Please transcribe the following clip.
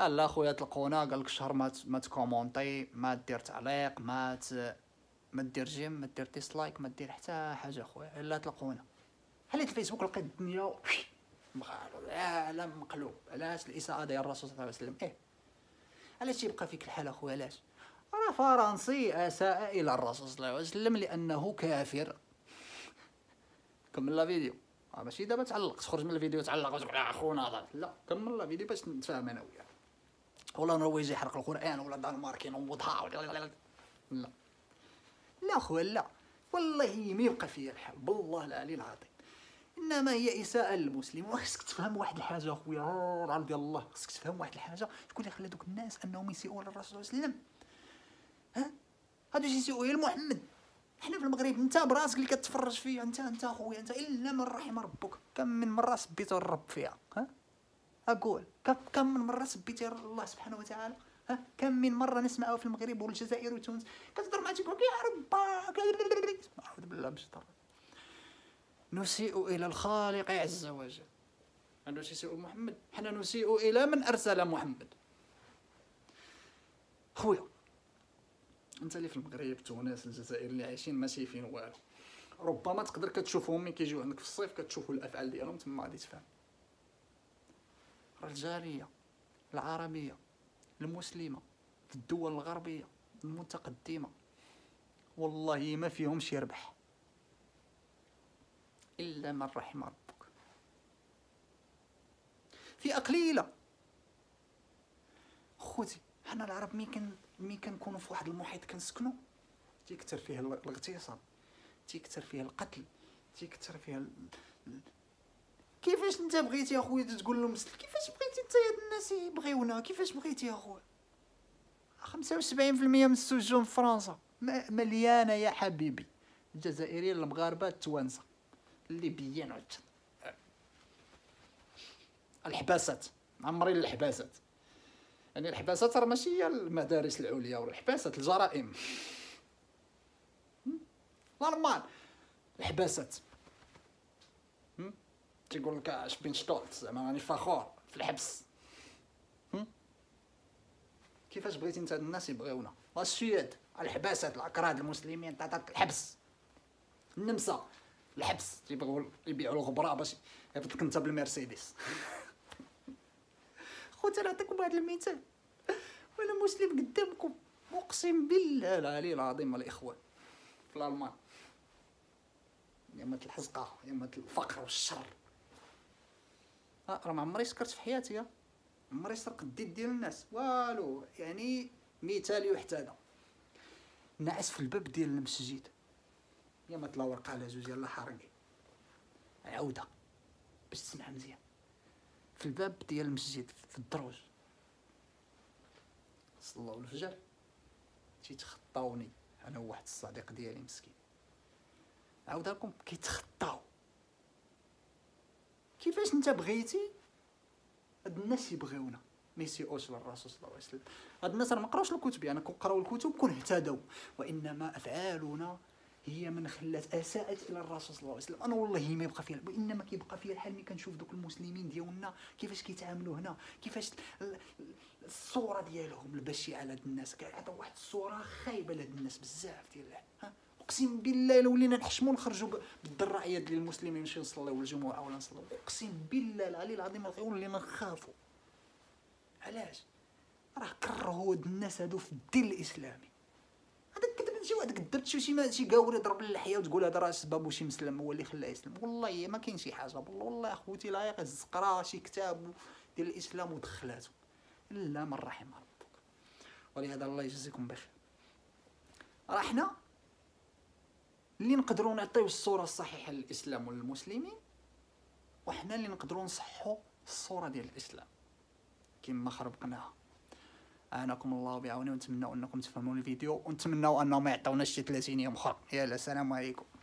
لا خويا طلقونا قال لك شهر ما تكومونطي، ما دير تعليق، ما دير جيم، ما دير ديسلايك، ما دير حتى حاجه خويا. لا طلقونا. حليت الفيسبوك لقيت الدنيا مغالو، العالم مقلوب. علاش؟ الاساءه ديال الرسول صلى الله عليه وسلم. علاش تيبقى فيك الحال اخويا؟ علاش؟ راه فرنسي اساء الى الرسول صلى الله عليه وسلم لانه كافر. كمل لا فيديو. ماشي دابا تعلق تخرج من الفيديو تعلق وتقول اخونا، لا كمل لا فيديو باش نتفاهم انا وياك. ولا نروح يجي يحرق القران ولا دنماركين ومضحى لا لا خويا لا، والله ما يبقى فيا الحال بالله العلي العظيم. انما هي اساءه للمسلم. وخصك تفهم واحد الحاجه اخويا، العرض ديال الله، خصك تفهم واحد الحاجه. شكون اللي خلى دوك الناس انهم يسيئوا للرسول صلى الله عليه وسلم؟ هادو يسيئوا الى محمد. حنا في المغرب انت براسك اللي كتفرج فيا، انت اخويا، انت الا من رحم ربك. كم من مره سبيتو الرب فيها؟ اقول كم من مره سبيتي الله سبحانه وتعالى؟ كم من مره نسمعوا في المغرب والجزائر وتونس كتهضر مع تيقول يا ربك اعوذ بالله من الشيطان. نسيء الى الخالق عز وجل. انو تيسيء محمد، حنا نسيء الى من ارسل محمد. خويا انت اللي في المغرب، تونس، الجزائر، اللي عايشين ما شايفين والو، ربما تقدر كتشوفهم ملي كيجيو عندك في الصيف، كتشوفوا الافعال ديالهم تما غادي تفهم. الجاليه العربيه المسلمه في الدول الغربيه المتقدمه والله ما فيهمش يربح الا من رحم ربك. فئه قليله خوتي. حنا العرب مي كنكونوا في واحد المحيط كنسكنوا تيكثر فيه الاغتصاب، تيكثر فيه القتل، تيكثر فيه كيفاش انت بغيتي اخويا تقول لهم كيفاش بغيتي انت هاد الناس يبغيونا؟ كيفاش بغيتي اخويا؟ 75% من السجون في فرنسا مليانه يا حبيبي، الجزائريين، المغاربه، التوانسه، الليبيين، الحباسات، عمرين الحباسات. يعني الحباسات راه ماشي هي المدارس العليا، والحباسات الجرائم نورمال. الحباسات تيقول لك اش بين شتولت، زعما راني فخور في الحبس. كيفاش بغيتي انت الناس يبغيونا؟ السويد الحباسات، الاكراد المسلمين الحبس. النمسا الحبس، تيبغيو يبيعوا الغبره باش يفوتك انت بالمرسيدس. خوتي نعطيكم واحد المثال، وانا مسلم قدامكم اقسم بالله العلي العظيم الاخوان في الالمان، يا الحزقه يا الفقر والشر. راه ما عمري سكرت في حياتي، عمري سرقت الدين ديال الناس والو. يعني مثال يحتذى، نعس في الباب ديال المسجد، يا ما طلع ورقه على جوج يلاه حرقي عوده باش تسمع مزيان. في الباب ديال المسجد في الدروج صلاو الفجر، تيتخطاوني انا وواحد الصديق ديالي مسكين، عاود لكم كيتخطاو. كيفاش انت بغيتي هاد الناس يبغيونا ما يسيئوش للرسول صلى الله عليه وسلم؟ هاد الناس راه ما قراوش الكتب، يعني كون قراو الكتب كون اهتدوا، وانما افعالنا هي من خلات اساءت الى الرسول صلى الله عليه وسلم. انا والله ما يبقى فيها، وانما كيبقى فيها الحال ملي كنشوف دوك المسلمين ديالنا كيفاش كيتعاملوا هنا، كيفاش الصوره ديالهم البشعه لهاد الناس، كيعطيو واحد الصوره خايبه لهاد الناس بزاف ديال اقسم بالله لو ولينا نحشموا نخرجوا بالدرعيه ديال المسلمين نمشيو نصليو الجمعه ولا نصليو، اقسم بالله العلي العظيم ولينا نخافوا. علاش؟ راه كرهوا هاد الناس هادو في الدين الاسلامي. هذاك كذب، شي واحد كذبت شي قاور يضرب اللحيه وتقول هذا راه سبب شي مسلم هو اللي خلاه يسلم. والله ما كاين شي حاجه، والله اخوتي لا يقز قرا شي كتاب ديال الاسلام ودخلاتو الا من رحم ربك. ولهذا الله يجزيكم بخير. راه حنا اللي نقدروا نعطيو الصوره الصحيحه للاسلام وللمسلمين، وحنا اللي نقدروا نصحوا الصوره ديال الاسلام كما خربقناها. اعانكم الله بعونه، ونتمنوا انكم تفهموا الفيديو، ونتمنوا انهم ما يعطيوناش شي 30 يوم اخرى. يلا السلام عليكم.